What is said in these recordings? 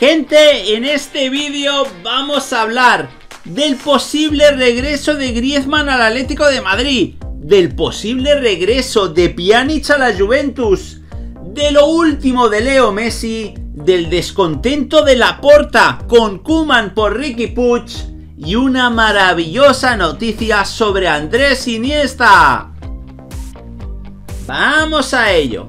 Gente, en este vídeo vamos a hablar del posible regreso de Griezmann al Atlético de Madrid, del posible regreso de Pjanic a la Juventus, de lo último de Leo Messi, del descontento de Laporta con Koeman por Riqui Puig y una maravillosa noticia sobre Andrés Iniesta. ¡Vamos a ello!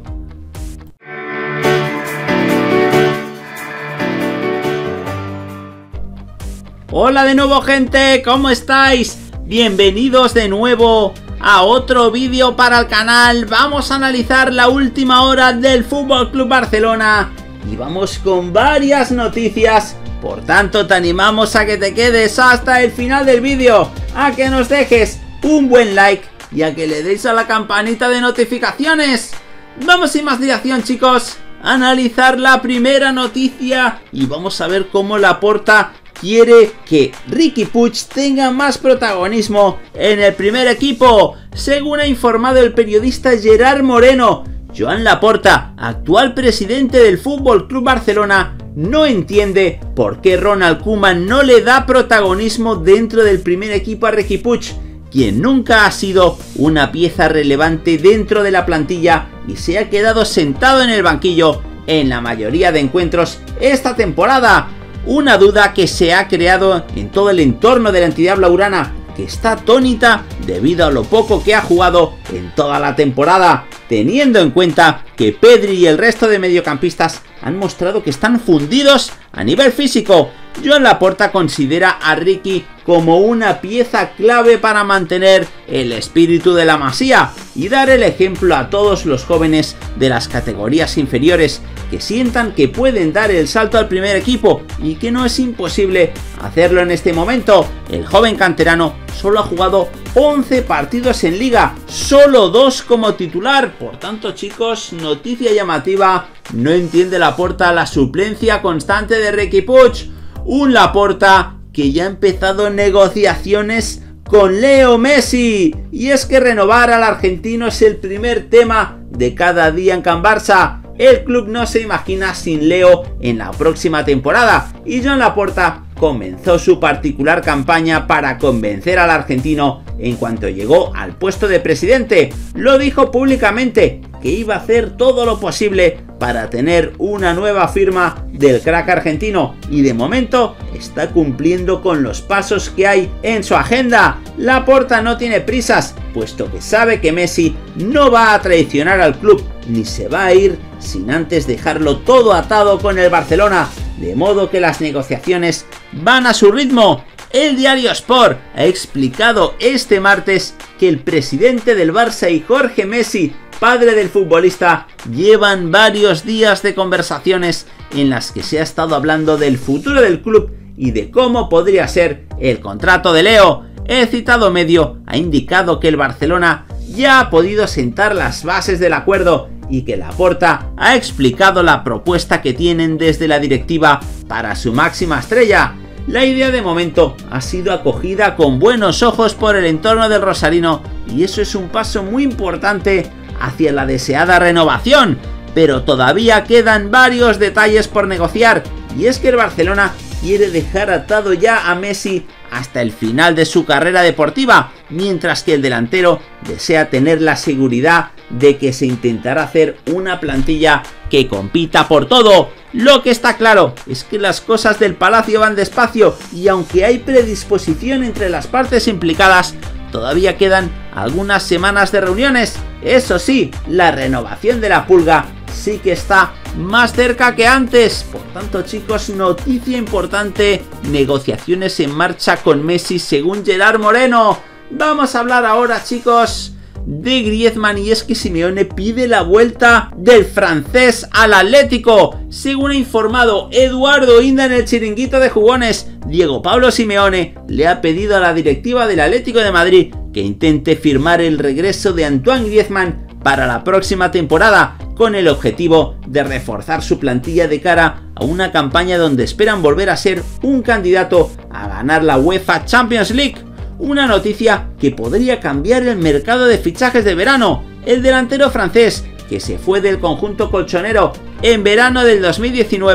Hola de nuevo, gente, ¿cómo estáis? Bienvenidos de nuevo a otro vídeo para el canal. Vamos a analizar la última hora del FC Barcelona y vamos con varias noticias. Por tanto, te animamos a que te quedes hasta el final del vídeo, a que nos dejes un buen like y a que le deis a la campanita de notificaciones. Vamos sin más dilación, chicos, a analizar la primera noticia y vamos a ver cómo Laporta quiere que Riqui Puig tenga más protagonismo en el primer equipo. Según ha informado el periodista Gerard Moreno, Joan Laporta, actual presidente del FC Barcelona, no entiende por qué Ronald Koeman no le da protagonismo dentro del primer equipo a Riqui Puig, quien nunca ha sido una pieza relevante dentro de la plantilla y se ha quedado sentado en el banquillo en la mayoría de encuentros esta temporada. Una duda que se ha creado en todo el entorno de la entidad blaugrana, que está atónita debido a lo poco que ha jugado en toda la temporada, teniendo en cuenta que Pedri y el resto de mediocampistas han mostrado que están fundidos a nivel físico. Joan Laporta considera a Riqui como una pieza clave para mantener el espíritu de la Masía y dar el ejemplo a todos los jóvenes de las categorías inferiores que sientan que pueden dar el salto al primer equipo y que no es imposible hacerlo en este momento. El joven canterano solo ha jugado 11 partidos en liga, solo 2 como titular. Por tanto, chicos, noticia llamativa, no entiende Laporta la suplencia constante de Riqui Puig. Un Laporta que ya ha empezado negociaciones con Leo Messi, y es que renovar al argentino es el primer tema de cada día en Can Barça. El club no se imagina sin Leo en la próxima temporada y Joan Laporta comenzó su particular campaña para convencer al argentino en cuanto llegó al puesto de presidente. Lo dijo públicamente que iba a hacer todo lo posible para tener una nueva firma del crack argentino y de momento está cumpliendo con los pasos que hay en su agenda. Laporta no tiene prisas, puesto que sabe que Messi no va a traicionar al club ni se va a ir sin antes dejarlo todo atado con el Barcelona, de modo que las negociaciones van a su ritmo. El diario Sport ha explicado este martes que el presidente del Barça y Jorge Messi, padre del futbolista, llevan varios días de conversaciones en las que se ha estado hablando del futuro del club y de cómo podría ser el contrato de Leo. El citado medio ha indicado que el Barcelona ya ha podido sentar las bases del acuerdo y que Laporta ha explicado la propuesta que tienen desde la directiva para su máxima estrella. La idea de momento ha sido acogida con buenos ojos por el entorno del rosarino y eso es un paso muy importante hacia la deseada renovación, pero todavía quedan varios detalles por negociar, y es que el Barcelona quiere dejar atado ya a Messi hasta el final de su carrera deportiva, mientras que el delantero desea tener la seguridad de que se intentará hacer una plantilla que compita por todo. Lo que está claro es que las cosas del Palacio van despacio y aunque hay predisposición entre las partes implicadas, todavía quedan algunas semanas de reuniones. Eso sí, la renovación de la Pulga sí que está más cerca que antes. Por tanto, chicos, noticia importante, negociaciones en marcha con Messi según Gerard Moreno. Vamos a hablar ahora, chicos, de Griezmann, y es que Simeone pide la vuelta del francés al Atlético. Según ha informado Eduardo Inda en el Chiringuito de Jugones, Diego Pablo Simeone le ha pedido a la directiva del Atlético de Madrid que intente firmar el regreso de Antoine Griezmann para la próxima temporada, con el objetivo de reforzar su plantilla de cara a una campaña donde esperan volver a ser un candidato a ganar la UEFA Champions League. Una noticia que podría cambiar el mercado de fichajes de verano. El delantero francés, que se fue del conjunto colchonero en verano del 2019,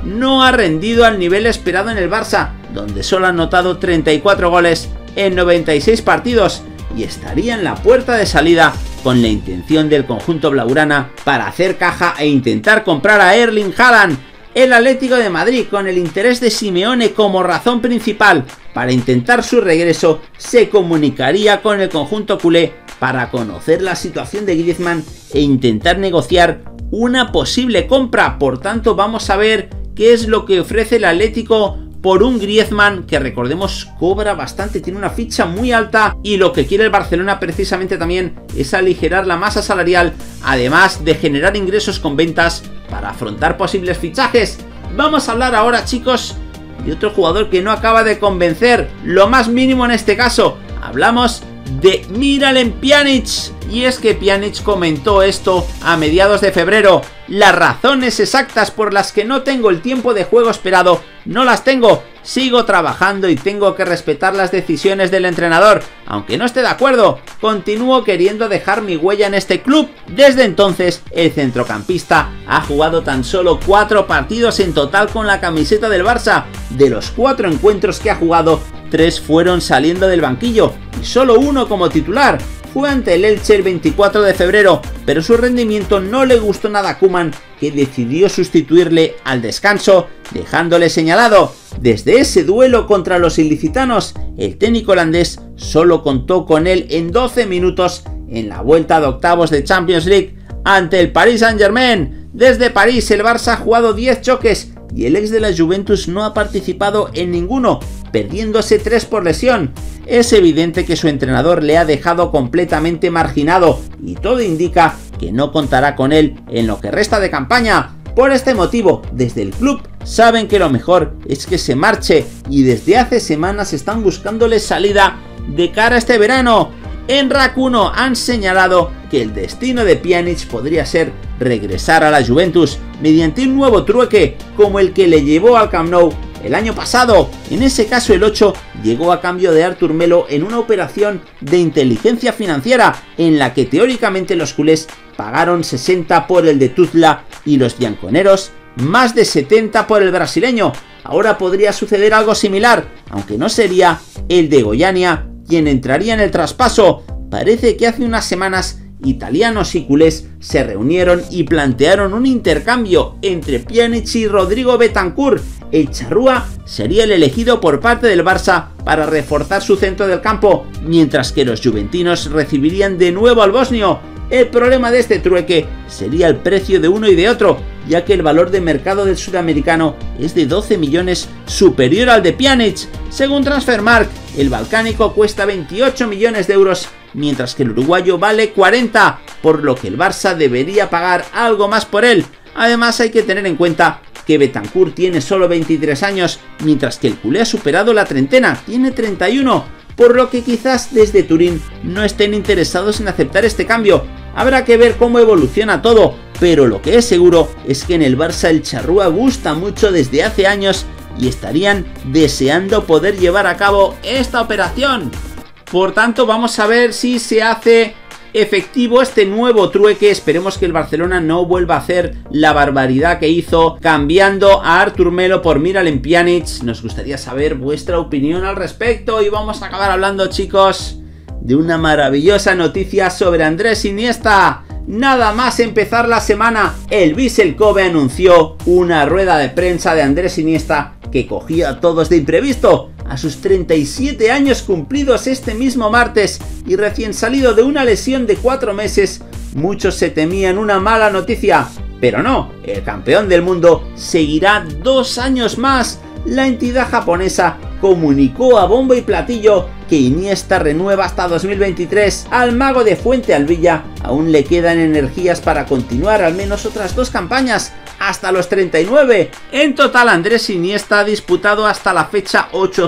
no ha rendido al nivel esperado en el Barça, donde solo ha anotado 34 goles en 96 partidos y estaría en la puerta de salida con la intención del conjunto blaugrana para hacer caja e intentar comprar a Erling Haaland. El Atlético de Madrid, con el interés de Simeone como razón principal para intentar su regreso, se comunicaría con el conjunto culé para conocer la situación de Griezmann e intentar negociar una posible compra. Por tanto, vamos a ver qué es lo que ofrece el Atlético por un Griezmann que, recordemos, cobra bastante, tiene una ficha muy alta, y lo que quiere el Barcelona precisamente también es aligerar la masa salarial, además de generar ingresos con ventas para afrontar posibles fichajes. Vamos a hablar ahora, chicos, de otro jugador que no acaba de convencer, lo más mínimo en este caso. Hablamos de Miralem Pjanic, y es que Pjanic comentó esto a mediados de febrero: las razones exactas por las que no tengo el tiempo de juego esperado no las tengo, sigo trabajando y tengo que respetar las decisiones del entrenador, aunque no esté de acuerdo, continúo queriendo dejar mi huella en este club. Desde entonces, el centrocampista ha jugado tan solo 4 partidos en total con la camiseta del Barça. De los 4 encuentros que ha jugado, 3 fueron saliendo del banquillo y solo uno como titular. Fue ante el Elche el 24 de febrero, pero su rendimiento no le gustó nada a Koeman, que decidió sustituirle al descanso, dejándole señalado. Desde ese duelo contra los ilicitanos, el técnico holandés solo contó con él en 12 minutos en la vuelta de octavos de Champions League ante el Paris Saint-Germain. Desde París, el Barça ha jugado 10 choques y el ex de la Juventus no ha participado en ninguno, perdiéndose 3 por lesión. Es evidente que su entrenador le ha dejado completamente marginado y todo indica que no contará con él en lo que resta de campaña. Por este motivo, desde el club saben que lo mejor es que se marche y desde hace semanas están buscándole salida de cara a este verano. En RAC 1 han señalado que el destino de Pjanic podría ser regresar a la Juventus mediante un nuevo trueque como el que le llevó al Camp Nou el año pasado. En ese caso, el 8 llegó a cambio de Artur Melo en una operación de inteligencia financiera en la que teóricamente los culés pagaron 60 por el de Tuzla y los bianconeros más de 70 por el brasileño. Ahora podría suceder algo similar, aunque no sería el de Goiânia quien entraría en el traspaso. Parece que hace unas semanas italianos y culés se reunieron y plantearon un intercambio entre Pjanic y Rodrigo Bentancur. El charrúa sería el elegido por parte del Barça para reforzar su centro del campo, mientras que los juventinos recibirían de nuevo al bosnio. El problema de este trueque sería el precio de uno y de otro, ya que el valor de mercado del sudamericano es de 12 millones, superior al de Pjanic. Según Transfermarkt, el balcánico cuesta 28 millones de euros, mientras que el uruguayo vale 40, por lo que el Barça debería pagar algo más por él. Además, hay que tener en cuenta que Bentancur tiene solo 23 años, mientras que el culé ha superado la treintena, tiene 31, por lo que quizás desde Turín no estén interesados en aceptar este cambio. Habrá que ver cómo evoluciona todo, pero lo que es seguro es que en el Barça el charrúa gusta mucho desde hace años y estarían deseando poder llevar a cabo esta operación. Por tanto, vamos a ver si se hace efectivo este nuevo trueque. Esperemos que el Barcelona no vuelva a hacer la barbaridad que hizo cambiando a Artur Melo por Miralem Pjanic. Nos gustaría saber vuestra opinión al respecto y vamos a acabar hablando, chicos, de una maravillosa noticia sobre Andrés Iniesta. Nada más empezar la semana, el Vissel Kobe anunció una rueda de prensa de Andrés Iniesta que cogía a todos de imprevisto. A sus 37 años cumplidos este mismo martes y recién salido de una lesión de 4 meses, muchos se temían una mala noticia, pero no, el campeón del mundo seguirá 2 años más. La entidad japonesa comunicó a bombo y platillo que Iniesta renueva hasta 2023. Al mago de Fuente Alvilla aún le quedan energías para continuar al menos otras 2 campañas, hasta los 39. En total, Andrés Iniesta ha disputado hasta la fecha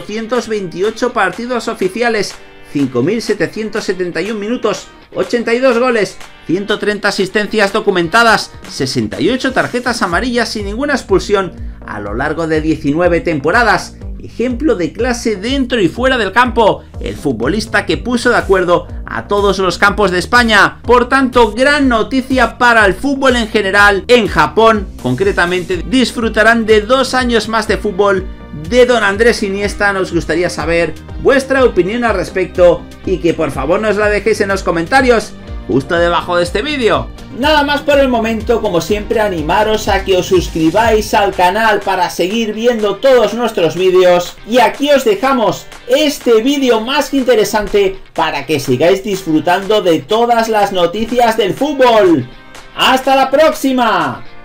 828 partidos oficiales, 5.771 minutos, 82 goles, 130 asistencias documentadas, 68 tarjetas amarillas y ninguna expulsión a lo largo de 19 temporadas. ejemplo de clase dentro y fuera del campo, el futbolista que puso de acuerdo a todos los campos de España. Por tanto, gran noticia para el fútbol en general. En Japón, concretamente, disfrutarán de 2 años más de fútbol de don Andrés Iniesta. Nos gustaría saber vuestra opinión al respecto y que por favor nos la dejéis en los comentarios justo debajo de este vídeo. Nada más por el momento, como siempre animaros a que os suscribáis al canal para seguir viendo todos nuestros vídeos, y aquí os dejamos este vídeo más que interesante para que sigáis disfrutando de todas las noticias del fútbol. ¡Hasta la próxima!